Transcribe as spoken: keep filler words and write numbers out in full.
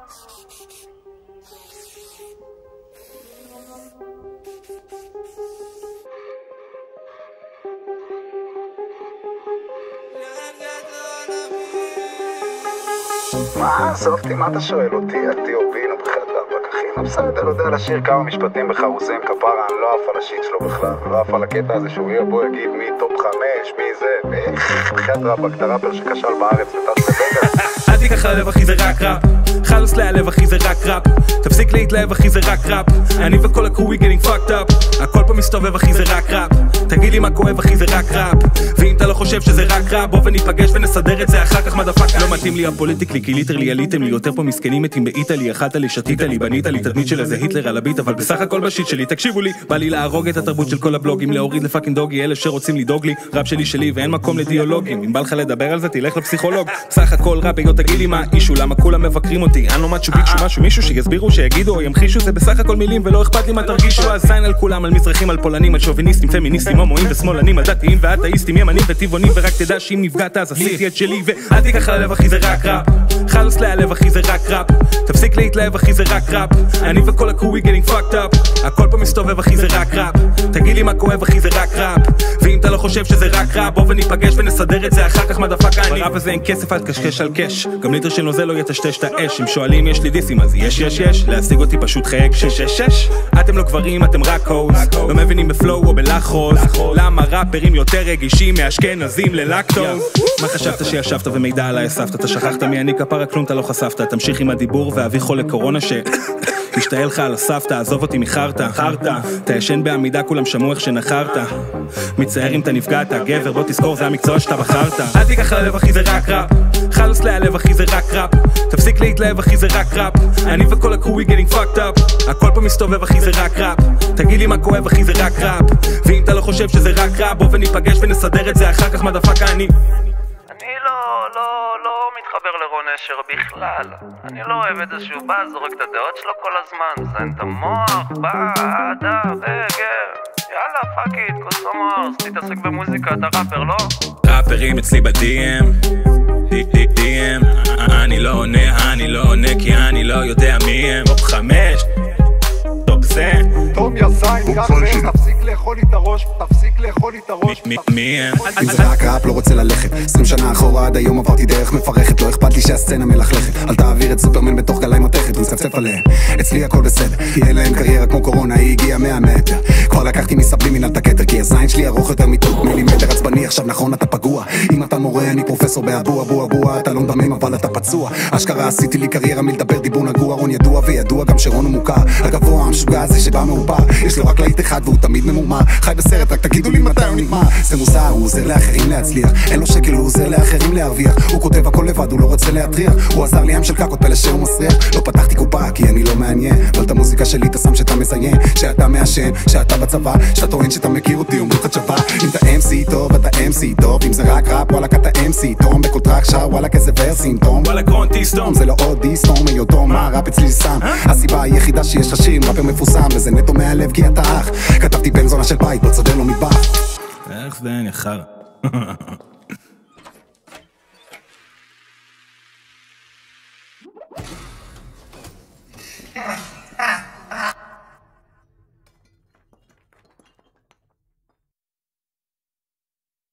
מה, סופטי, מה אתה שואל אותי? על טיובינו בחדר הפקחים? בסדר, יודע לשיר כמה משפטים בחרוזים, כפרה, אני לא עף על השיט שלו בכלל, לא עף על הקטע הזה שהוא יהיה בו יגיד מי טופ חמש, מי זה, ואיך בחדר הפק, הראפר שכשל בארץ וטס לבגר. אל תיקח ללב אחי זה רק ראפ, חלוס להלב אחי זה רק ראפ, תפסיק להתלהב אחי זה רק ראפ, אני וכל הקרו we getting fucked up, הכל פה מסתובב אחי זה רק ראפ, תגיד לי מה כואב אחי זה רק ראפ, ואם אתה לא חושב שזה רק ראפ, בוא וניפגש ונסדר את זה אחר כך מדפקה. לא מתאים לי הפוליטיקלי, כי ליטרלי עליתם לי יותר פה מסכנים מתים באיטלי, אכלת לי, שתית לי, בנית לי תדמית של איזה היטלר על הביט, אבל בסך הכל בשיט שלי, תקשיבו לי, בא לי להרוג את התרבות של כל הבלוגים, להוריד לפאקינג דוגי, אלה שרוצים לדאוג לי, ראפ שלי שלי ואין מקום לדיאלוגים, אם בא לך לדבר על זה תלך לפסיכולוג, סך הכל ראפ, יו תגיד לי מה אישו, למה כולם מבקרים אותי, אני לא מצ'ו ביקשו משהו, מישהו שיסבירו, שיגידו או ימחישו, זה בסך הכל מילים ולא אכפת לי מה תרגישו, אז זין על כולם, על מזרחים, על פולנים, על שוביניסטים, פמיניסטים, הומואים ושמאלנים, על דתיים ואתאיסטים, ימנים וטבעונים, ורק תדע שאם נפגעת אז עשיתי את שלי, ואל תיקח ללב אחי זה רק ראפ, חלוס להלב אחי זה רק ראפ, תפסיק להתלהב אחי זה רק ראפ, אני וכל הקרו we getting fucked up, הכל פה מסתובב אחי זה רק ראפ, תגיד לי מה כואב אחי זה רק ראפ, ואם אתה לא חושב שזה רק ראפ, בוא וניפגש ונסדר את זה אחר כך מדפקה. אני בראפ הזה אין כסף אל תקשקש על קש, גם ליטר של נוזל לא יטשטש את האש, אם שואלים יש לי דיסים אז יש יש יש, להשיג אותי פשוט חייג שש שש שש, אתם לא גברים אתם רק הוז, לא מבינים בפלואו או בלחוז, למה ראפרים יותר רגישים מאשכנזים ללקטוז. מה חשבת שישבת ומידע עליי אספת, אתה שכחת מי אני כפרה כלום אתה לא חשפת, תמשיך עם הדיבור ואביא חולה קורונה ש... תשתעל לך על הסבתא, עזוב אותי מחרטה, חרטה, אתה ישן בעמידה כולם שמעו איך שנחרת, מצער אם אתה נפגעת, גבר בוא תזכור זה המקצוע שאתה בחרת. אל תיקח ללב אחי זה רק ראפ, חלוס להלב אחי זה רק ראפ, תפסיק להתלהב אחי זה רק ראפ, אני וכל הקרו we getting fucked up, הכל פה מסתובב אחי זה רק ראפ, תגיד לי מה כואב אחי זה רק ראפ, ואם אתה לא חושב שזה רק ראפ, בוא וניפגש ונסדר את זה אחר כך מדפקה. אני אני לא, לא, לא מתחבר לרון אשר בכלל. אני לא אוהב את זה שהוא בא, זורק את הדעות שלו כל הזמן, זיין את המוח, בא, עדה, בגר. יאללה, פאק איט, קוסומוס, תתעסק במוזיקה, אתה ראפר, לא? ראפרים אצלי ב-די אם, די אם, אני לא עונה, אני לא עונה, כי אני לא יודע מי הם. טופ חמש, טופ זה. טוב יא זין, קח והם, תפסיק לאכול לי את הראש, תפסיק לאכול לי את הראש. מי הם? אם זה רק ראפ לא רוצה ללכת, עשרים שנה אחורה עד היום עברתי דרך מפרכת, לא אכפת לי שהסצנה מלכלכת, אל תעביר את סופרמן בתוך גליים מתכת, ונצפצף עליהם, אצלי הכל בסדר, יהיה להם קריירה כמו קורונה, היא הגיעה מאה מטר, כבר לקחתי מסבלים מנהל את הכתר, כי הזין שלי ארוך יותר מטוב מילימטר עצבני, עכשיו נכון אתה פגוע, אם אתה מורה אני פרופסור באבו אבו אבו, אתה לא מדמם אבל אתה פצוע, אשכרה עשיתי לי קריירה מלדבר דיבור נגוע, רון ידוע וידוע גם שרון הוא מוכר, הגבוה המשוגע הזה שבא מאופר, יש לו רק להיט אחד והוא תמיד ממומר, חי בסרט רק תגידו לי מתי הוא נגמר, זה מוזר, הוא עוזר לאחרים להצליח, אין לו שקל, הוא עוזר לאחרים להרוויח, הוא כותב הכל לבד, הוא לא רוצה להטריח, הוא עזר לי עם של קקות פלא שהוא מסריח, לא פתחתי קופה כי אני לא מעניין, אבל את המוזיקה שלי אתה שם שאתה מזיין, שאתה מעשן, שאתה בצבא, שאתה טוען שאתה מכיר אותי, אומרים לך תשווה, אם אתה אם סי טוב אתה אם סי טוב, אם זה רק ראפ וואלק אתה אם סי תום, בכל טראק שר וואלק איזה ורסים תום, וואלק רון תסתום, זה לא עוד דיסטום, היו תום, מה ראפ אצלי סם, הסיבה היחידה שיש לך שיר, ראפר מפורסם, וזה נטו מהלב כי אתה אח, כתבתי בן זונה של בית, לא צודר לו מטבח. איך זה נחר